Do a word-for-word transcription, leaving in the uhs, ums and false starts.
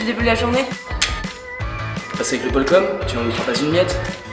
depuis le début de la journée? Passer avec le Pôle com, tu n'en prends pas une miette?